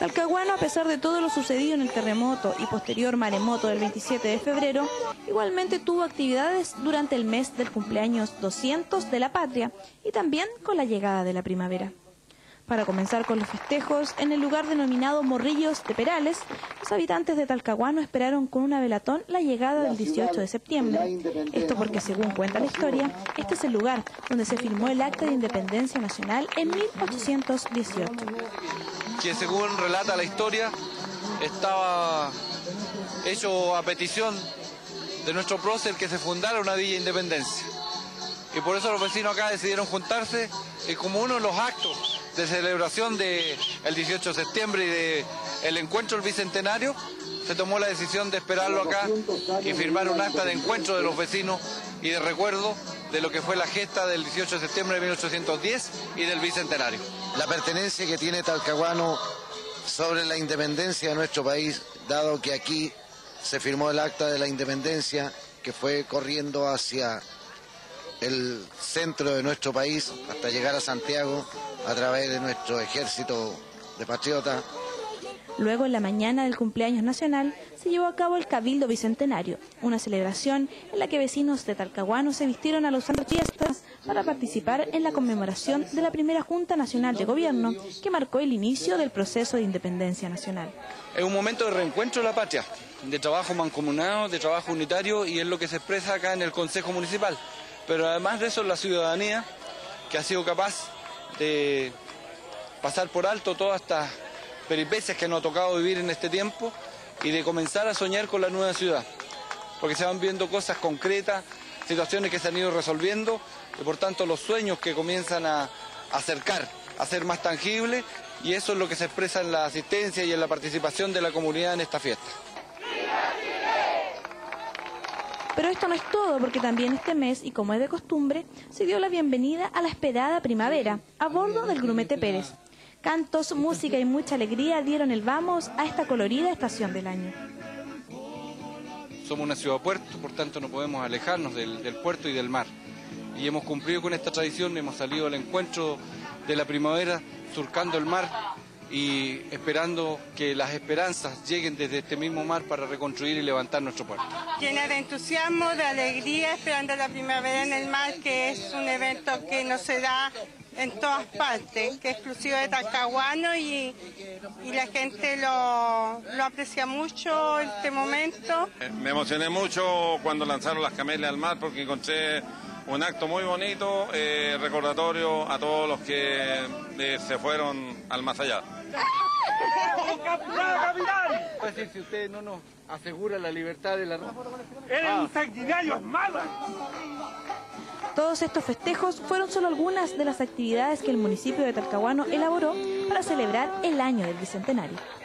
Talcahuano, a pesar de todo lo sucedido en el terremoto y posterior maremoto del 27 de febrero, igualmente tuvo actividades durante el mes del cumpleaños 200 de la patria y también con la llegada de la primavera. Para comenzar con los festejos, en el lugar denominado Morrillos de Perales, los habitantes de Talcahuano esperaron con una velatón la llegada del 18 de septiembre. Esto porque, según cuenta la historia, este es el lugar donde se firmó el Acta de Independencia Nacional en 1818. Que según relata la historia, estaba hecho a petición de nuestro prócer que se fundara una Villa Independencia. Y por eso los vecinos acá decidieron juntarse y como uno de los actos de celebración del 18 de septiembre y del encuentro del Bicentenario, se tomó la decisión de esperarlo acá y firmar un acta de encuentro de los vecinos y de recuerdo de lo que fue la gesta del 18 de septiembre de 1810 y del Bicentenario. La pertenencia que tiene Talcahuano sobre la independencia de nuestro país, dado que aquí se firmó el acta de la independencia que fue corriendo hacia el centro de nuestro país hasta llegar a Santiago a través de nuestro ejército de patriotas. Luego, en la mañana del cumpleaños nacional, se llevó a cabo el Cabildo Bicentenario, una celebración en la que vecinos de Talcahuano se vistieron a los fiestas para participar en la conmemoración de la primera Junta Nacional de Gobierno que marcó el inicio del proceso de independencia nacional. Es un momento de reencuentro de la patria, de trabajo mancomunado, de trabajo unitario, y es lo que se expresa acá en el Consejo Municipal. Pero además de eso, la ciudadanía que ha sido capaz de pasar por alto todas estas peripecias que nos ha tocado vivir en este tiempo y de comenzar a soñar con la nueva ciudad, porque se van viendo cosas concretas, situaciones que se han ido resolviendo y por tanto los sueños que comienzan a acercar, a ser más tangibles, y eso es lo que se expresa en la asistencia y en la participación de la comunidad en esta fiesta. Pero esto no es todo, porque también este mes, y como es de costumbre, se dio la bienvenida a la esperada primavera a bordo del Grumete Pérez. Cantos, música y mucha alegría dieron el vamos a esta colorida estación del año. Somos una ciudad-puerto, por tanto no podemos alejarnos del puerto y del mar. Y hemos cumplido con esta tradición, hemos salido al encuentro de la primavera, surcando el mar y esperando que las esperanzas lleguen desde este mismo mar para reconstruir y levantar nuestro puerto. Llena de entusiasmo, de alegría, esperando la primavera en el mar, que es un evento que no se da en todas partes, que es exclusivo de Talcahuano y la gente lo aprecia mucho este momento. Me emocioné mucho cuando lanzaron las camelias al mar porque encontré un acto muy bonito, recordatorio a todos los que se fueron al más allá. Pues si usted no nos asegura la libertad de la raza. ¡Eres un sanguinario, malo! Todos estos festejos fueron solo algunas de las actividades que el municipio de Talcahuano elaboró para celebrar el año del Bicentenario.